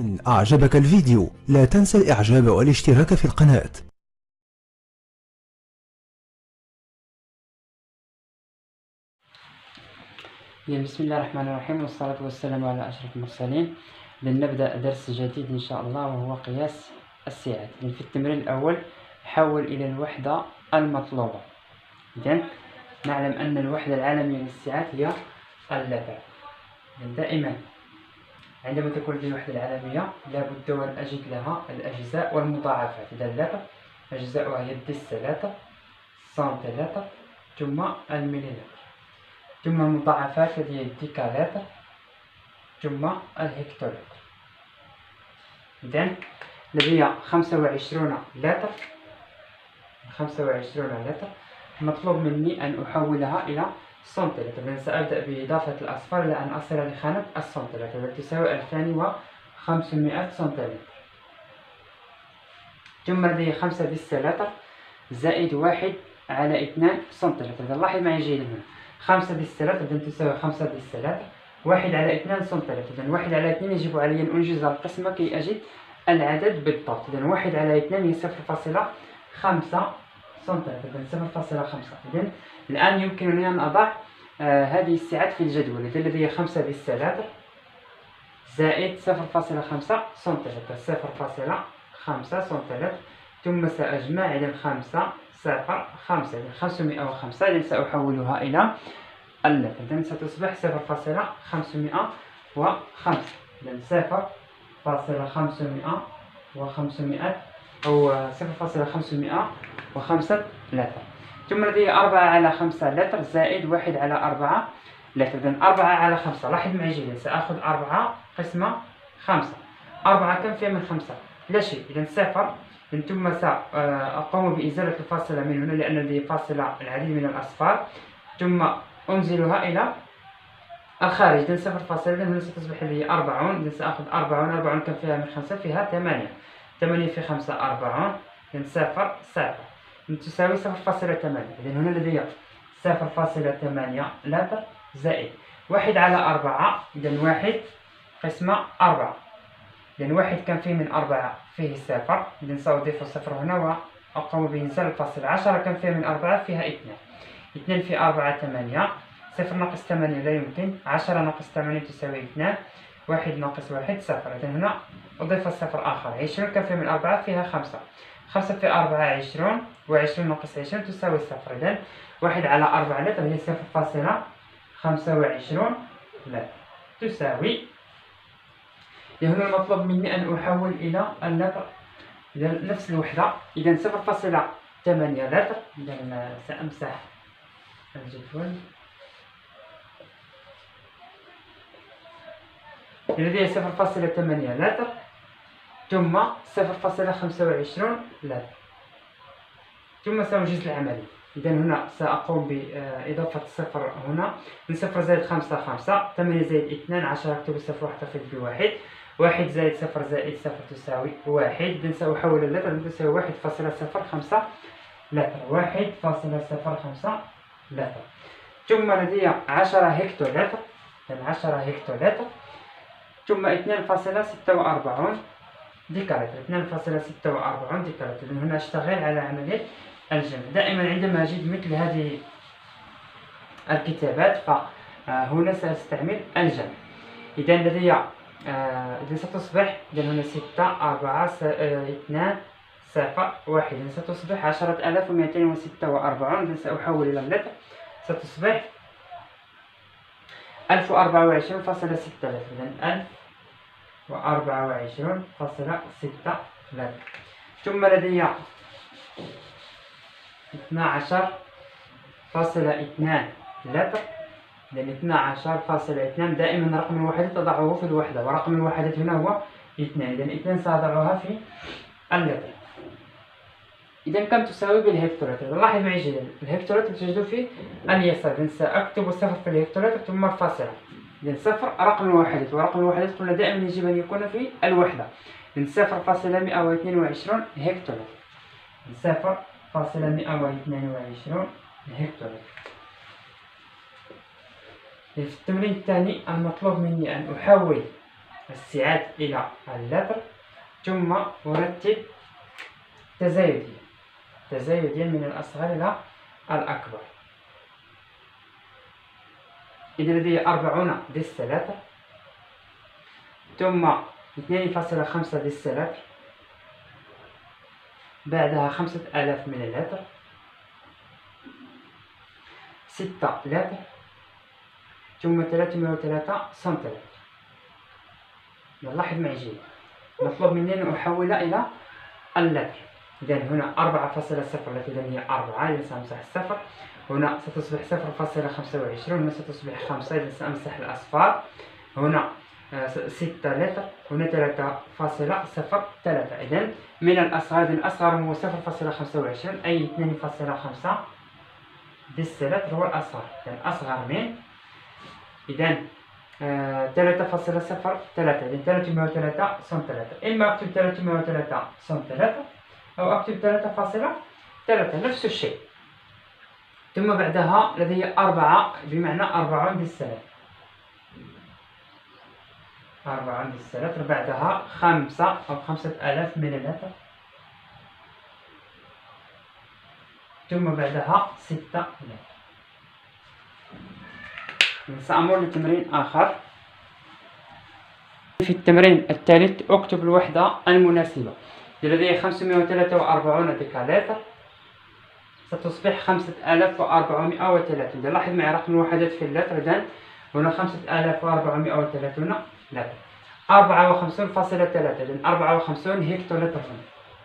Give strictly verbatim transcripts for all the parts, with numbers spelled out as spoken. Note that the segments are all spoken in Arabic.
إن أعجبك الفيديو لا تنسى الإعجاب والاشتراك في القناة. بسم الله الرحمن الرحيم، والصلاة والسلام على أشرف المرسلين. لنبدأ درس جديد إن شاء الله، وهو قياس السعات. في التمرين الأول حول إلى الوحدة المطلوبة. إذن نعلم أن الوحدة العالمية للسعات هي اللتر. دائما عندما تكون لدي الوحدة العالمية لابد وأن أجد لها الأجزاء والمضاعفات. إذا اللتر أجزاؤها هي الديسيلتر، السنتيلتر، ثم المليلتر، ثم المضاعفات هي الديكالتر، ثم الهكتولتر. إذن لدي خمسة وعشرون لتر خمسة وعشرون لتر، مطلوب مني أن أحولها إلى سنتيلتر. إذن سأبدأ بإضافة الأصفار إلى أن أصل لخانة السنتيلتر التي تساوي ألفان وخمسمائة سنتيلتر. ثم لدي خمسة ديسيلتر زائد واحد على اثنان سنتيلتر. إذا لاحظ معي جيدا هنا خمسة ديسيلتر إذن تساوي خمسة ديسيلتر، واحد على اثنان سنتيلتر. إذن واحد على اثنين يجب علي أن أنجز القسمة كي أجد العدد بالضبط. إذن واحد على اثنان هي صفر فاصلة خمسة سنتيلتر، إذن صفر فاصلة خمسة. إذن الآن يمكنني أن أضع آه هذه السعات في الجدول. إذن لدي خمسة ديسيلتر زائد صفر فاصلة خمسة سنتيلتر، صفر فاصلة خمسة سنتيلتر، ثم سأجمع. إذن خمسة صفر خمسة، إذن خمسمائة وخمسة. إذن سأحولها إلى اللتر. إذن ستصبح صفر فاصلة خمسمائة وخمسة. إذن صفر فاصلة خمسمائة وخمسمائة أو صفر فاصلة خمسمائة وخمسة لتر. ثم لدي أربعة على خمسة لتر زائد واحد على أربعة لتر. إذن أربعة على خمسة، لاحظ معي جيدا، سأخذ أربعة قسمة خمسة. أربعة كم فيها من خمسة؟ لا شيء. إذن صفر. ثم سأقوم بإزالة الفاصلة من هنا لأن لدي فاصلة العديد من الأصفار، ثم أنزلها إلى الخارج. إذن صفر فاصلة، إذن هنا ستصبح لدي أربعون. إذن سأخذ أربعون. أربعون كم فيها من خمسة؟ فيها ثمانية. ثمانية في خمسة أربعون. إذن صفر صفر تساوي صفر فاصلة ثمانية. إذن هنا لدي صفر فاصلة ثمانية لتر زائد واحد على أربعة. إذن واحد قسمة أربعة. إذن واحد كم فيه من أربعة؟ فيه صفر. إذن سأضيف الصفر هنا وأقوم بإنزال الفاصلة. عشرة كم فيها من أربعة؟ فيها اثنان. اثنان في أربعة ثمانية. صفر ناقص ثمانية لا يمكن. عشرة ناقص ثمانية تساوي اثنان. واحد ناقص واحد صفر. إذن هنا أضيف الصفر آخر. عشرون كم فيها من أربعة؟ فيها خمسة. خمسة في أربعة عشرون، وعشرون ناقص عشرون تساوي صفر. إذن واحد على أربعة لتر هي صفر فاصلة خمسة وعشرون لتر تساوي. هنا المطلوب مني أن أحول إلى اللتر. إذن نفس الوحدة. إذن صفر فاصلة ثمانية لتر. إذن سأمسح الجدول. لدي صفر فاصلة ثمانية لتر ثم صفر فاصلة خمسة وعشرون لتر، ثم سأنجز العملية. إذن هنا سأقوم بإضافة الصفر هنا. من صفر زائد خمسة خمسة، ثمانية زائد اثنان عشرة، أكتب صفر واحتفظ بواحد. واحد زائد صفر زائد صفر تساوي واحد. إذن سأحول اللتر تساوي واحد فاصلة صفر خمسة لتر. واحد فاصلة صفر خمسة لتر. ثم لدي عشرة هكتولتر. إذن عشرة هكتولتر ثم اثنان فاصلة ستة وأربعين ديكالتر. اثنان فاصلة ستة وأربعين ديكالتر. إذن هنا أشتغل على عملية الجمع. دائما عندما أجد مثل هذه الكتابات فهنا سأستعمل الجمع. إذن لدي إذن ستصبح، إذن هنا ستة أربعة اثنان صفر واحد، إذن ستصبح عشرة آلاف ومئتين وستة وأربعين. إذن سأحول إلى اللتر، ستصبح ألف وأربعة وعشرين فاصلة ستة لتر. إذن ألف وأربعة وعشرين فاصلة ستة لتر. ثم لدي اثنا عشر فاصلة اثنان لتر. إذن اثنا عشر فاصلة اثنان، دائما رقم الوحدات أضعه في الوحدة، ورقم الوحدات هنا هو اثنان. إذن اثنان سأضعها في اللتر. إذن كم تساوي بالهكتولتر؟ لاحظ معي جيدا، الهكتولتر تجد في اليسار. إذن سأكتب الصفر في الهكتولتر ثم الفاصلة. إذن صفر رقم الوحدات، ورقم الوحدات قلنا دائما يجب أن يكون في الوحدة. إذن صفر فاصلة مئة واثنين وعشرين هكتولتر. صفر فاصلة مئة واثنين وعشرين هكتولتر. في التمرين الثاني المطلوب مني أن أحول السعات إلى اللتر، ثم أرتب تزايديا تزايديا من الأصغر إلى الأكبر. إذا لدي أربعون ديسيلتر، ثم اثنين فاصلة خمسة ديسيلتر، بعدها خمسة آلاف مليلتر، ستة لتر، ثم ثلاثمائة وثلاثة سنتيلتر. لاحظ معي جيد، مطلوب مني أن أحول إلى اللتر. إذا هنا أربعة فاصلة صفر التي هي أربعة، إذا سأمسح الصفر. هنا ستصبح صفر فاصلة خمسة وعشرين، هنا ستصبح خمسة، إذا سأمسح الأصفار. هنا ستة لتر، هنا ثلاثة فاصلة صفر ثلاثة. إذا من الأصغر، الأصغر هو صفر فاصلة خمسة وعشرين، أي اثنين فاصلة خمسة ديسيلتر هو الأصغر. إذا أصغر من إذا ثلاثة فاصلة صفر ثلاثة، إذا ثلاثمائة وثلاثة سنتيلتر. إما أكتب ثلاثمائة وثلاثة سنتيلتر أو أكتب ثلاثة فاصلة ثلاثة، نفس الشيء. ثم بعدها لدي أربعة، بمعنى أربعون ديسيلتر، أربعون ديسيلتر. بعدها خمسة أو خمسة آلاف مليلتر، ثم بعدها ستة لتر. سأمر لتمرين آخر. في التمرين الثالث أكتب الوحدة المناسبة. لدي خمسمائة وثلاثة وأربعون ديكالتر، ستصبح خمسة آلاف وأربعمائة وثلاثين. لاحظ معي رقم الوحدات في اللتر. إذن هنا خمسة آلاف وأربعمائة وثلاثين لتر. أربعة وخمسين فاصلة ثلاثة، إذن أربعة وخمسين هكتولتر هنا.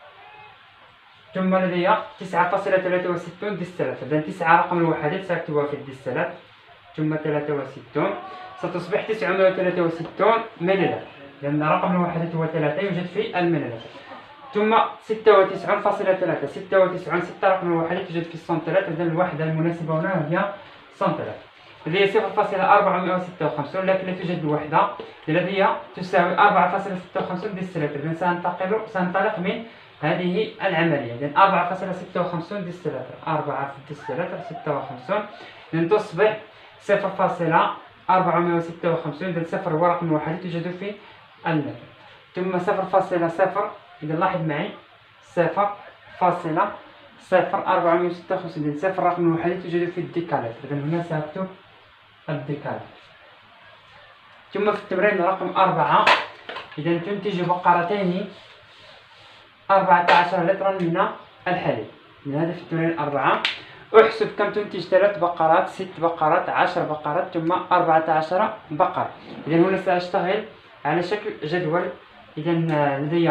ثم لدي تسعة فاصلة ثلاثة وستين ديسيلتر، إذن تسعة رقم الوحدات سأكتبها في الديسيلتر، ثم ثلاثة وستين ستصبح تسعمائة وثلاثة وستين مليلتر، لأن رقم الوحدات هو ثلاثة يوجد في المليلتر. ثم ستة وتسعين فاصلة ثلاثة، ستة وتسعين ستة رقم الوحدات توجد في السنتيلتر، إذن الوحدة المناسبة هنا هي سنتيلتر. لدي صفر فاصلة أربعمائة وستة وخمسين، لكن لا توجد الوحدة، لدي تساوي أربعة فاصلة ستة وخمسين ديسيلتر. إذن سننتقل سننطلق من هذه العملية. إذن أربعة فاصلة ستة وخمسين ديسيلتر، أربعة في الديسيلتر ستة وخمسين، إذن تصبح صفر فاصلة أربعمائة وستة وخمسين. إذن صفر هو رقم الوحدات توجد في اللتر. ثم صفر فاصلة صفر، إذا لاحظ معي صفر فاصلة صفر أربعمائة وستة وخمسين، إذن صفر رقم الوحدات توجد في الديكالتر. إذن هنا سأكتب الديكالتر. ثم في التمرين رقم أربعة، إذا تنتج بقرتين أربعة عشر لترا من الحليب. من هذا في التمرين أربعة، أحسب كم تنتج ثلاث بقرات، ست بقرات، عشر بقرات، ثم أربعة عشر بقرة. إذا هنا سأشتغل على شكل جدول. إذا لدي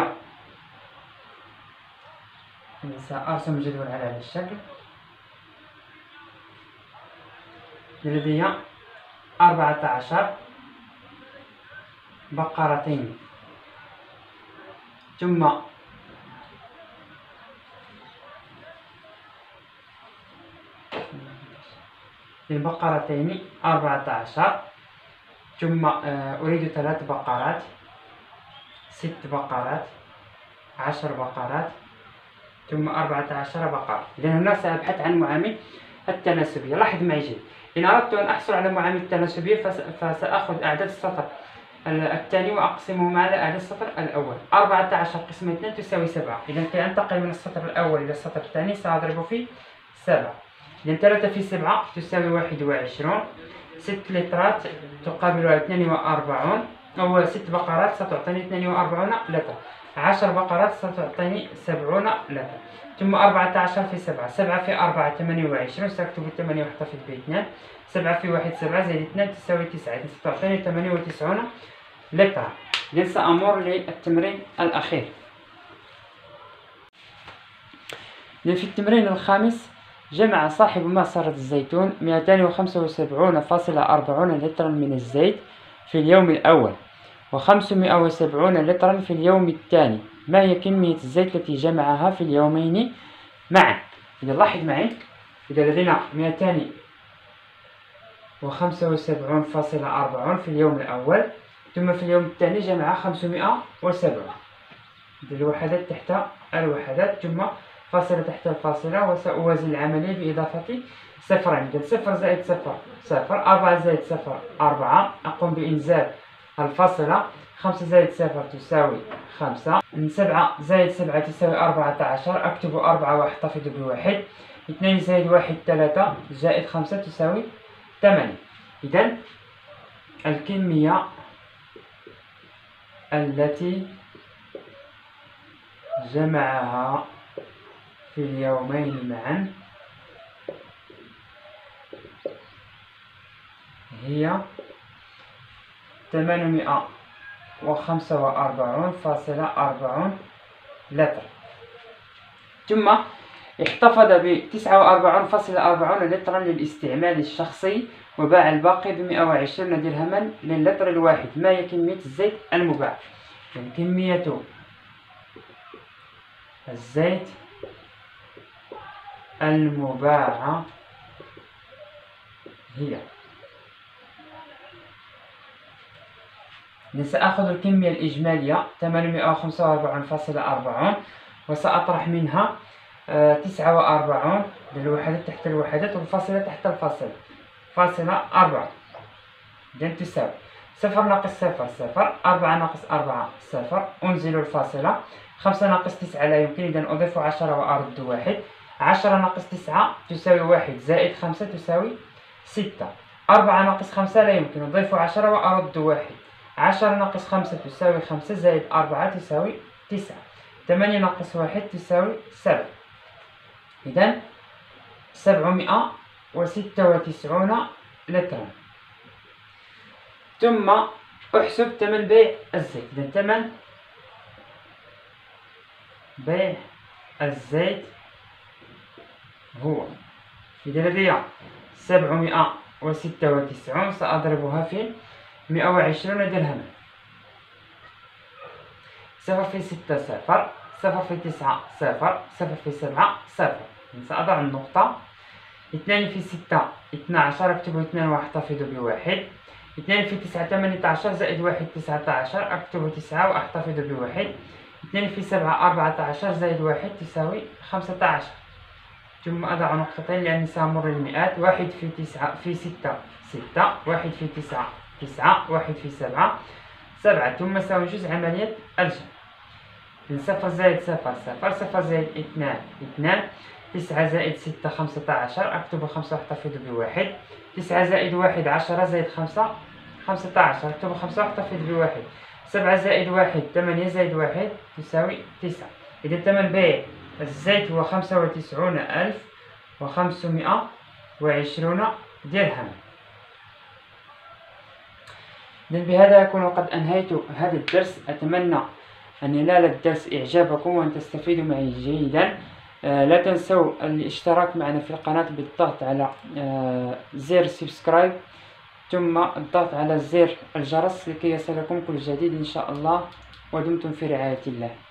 سأرسم جدول على هذا الشكل. لدي أربعة عشر بقرتين، ثم للبقرتين أربعة عشر، ثم أريد ثلاث بقرات، ست بقرات، عشر بقرات، ثم أربعة عشر بقرة. إذن هنا سأبحث عن معامل التناسبية. لاحظ معي جيد، إن أردت أن أحصل على معامل التناسبية فسأخذ أعداد السطر الثاني وأقسمهما على أعداد السطر الأول. أربعة عشر قسمة اثنين تساوي سبعة. إذا كي أنتقل من السطر الأول إلى السطر الثاني سأضرب في سبعة. إذا ثلاثة في سبعة تساوي واحد وعشرون. ست لترات تقابلها اثنين وأربعون، أو ست بقرات ستعطيني اثنين وأربعون لتر. عشر بقرات ستعطيني سبعون لتر. ثم أربعة عشر في سبعة، سبعة في أربعة ثمانية وعشرين، سأكتب الثمانية واحتفظ باثنان. سبعة في واحد سبعة زائد اثنان تساوي تسعة، إذا ستعطيني ثمانية وتسعون لتر. إذا سأمر للتمرين الأخير. في التمرين الخامس، جمع صاحب معصرة الزيتون مئتين وخمسة وسبعين فاصلة أربعين لترا من الزيت في اليوم الأول، وخمسمائة وسبعين لترا في اليوم الثاني. ما هي كمية الزيت التي جمعها في اليومين معا؟ إذا لاحظ معي، إذا لدينا مئتين وخمسة وسبعين فاصلة أربعين في اليوم الأول، ثم في اليوم الثاني جمع خمسمائة وسبعين. إذا الوحدات تحت الوحدات، ثم فاصلة تحت الفاصلة، وسأوازن العملية بإضافة صفرين. إذا صفر زائد صفر صفر، أربعة زائد صفر أربعة. أقوم بإنزال الفاصلة. خمسة زائد صفر تساوي خمسة. سبعة زائد سبعة تساوي أربعة عشر، أكتب أربعة وأحتفظ بواحد. اثنين زائد واحد ثلاثة، زائد خمسة تساوي ثمانية. إذن الكمية التي جمعها في اليومين معا هي ثمانمائة وخمسة وأربعون فاصلة أربعون لتر. ثم احتفظ ب تسعة وأربعين فاصلة أربعين لترا للاستعمال الشخصي، وباع الباقي ب مئة وعشرين درهما للتر الواحد. ما هي كمية الزيت المباع؟ يعني كمية الزيت المباعة هي، سأخذ الكمية الإجمالية ثمانمائة وخمسة وأربعين فاصلة أربعين، وسأطرح منها تسعة وأربعين للوحدات تحت الوحدات والفاصلة تحت الفاصلة، فاصلة أربعة. إذن تساوي صفر ناقص صفر صفر، أربعة ناقص أربعة صفر، أنزل الفاصلة. خمسة ناقص تسعة لا يمكن، إذن أضيف عشرة وأرد واحد. عشرة ناقص تسعة تساوي واحد، زائد خمسة تساوي ستة. أربعة ناقص خمسة لا يمكن، أضيف عشرة وأرد واحد. عشرة ناقص خمسة تساوي خمسة، زائد أربعة تساوي تسعة. ثمانية ناقص واحد تساوي سبعة. إذن سبعمائة وستة وتسعون لترا. ثم أحسب ثمن بيع الزيت. إذن ثمن بيع الزيت هو، إذا لدي سبعمائة وستة وتسعون سأضربها في مئة وعشرين درهما. صفر في ستة صفر، صفر في تسعة صفر، صفر في سبعة صفر. سأضع النقطة. اثنان في ستة اثنا عشر، أكتب اثنان وأحتفظ بواحد. اثنان في تسعة ثمانية عشر، زائد واحد تسعة عشر، أكتب تسعة وأحتفظ بواحد. اثنان في سبعة أربعة عشر، زائد واحد تساوي خمسة عشر. ثم أضع نقطتين لأني سأمر المئات. واحد في تسعة في ستة ستة، واحد في تسعة تسعة، واحد في سبعة سبعة. ثم سأنجز عملية الجمع. من صفر زائد صفر صفر، صفر زائد اثنان اثنان، تسعة زائد ستة خمسة عشر، أكتب خمسة وأحتفظ بواحد. تسعة زائد واحد عشرة، زائد خمسة خمسة عشر، أكتب خمسة وأحتفظ بواحد. سبعة زائد واحد ثمانية، زائد واحد تساوي تسعة. إذا ثمن بيع الزيت هو خمسة وتسعون ألف وخمسمائة وعشرون درهما. إذن بهذا يكون قد أنهيت هذا الدرس. أتمنى أن ينال الدرس إعجابكم وأن تستفيدوا معي جيدا. آه لا تنسوا الاشتراك معنا في القناة بالضغط على آه زر سبسكرايب، ثم الضغط على زر الجرس لكي يصلكم كل جديد إن شاء الله. ودمتم في رعاية الله.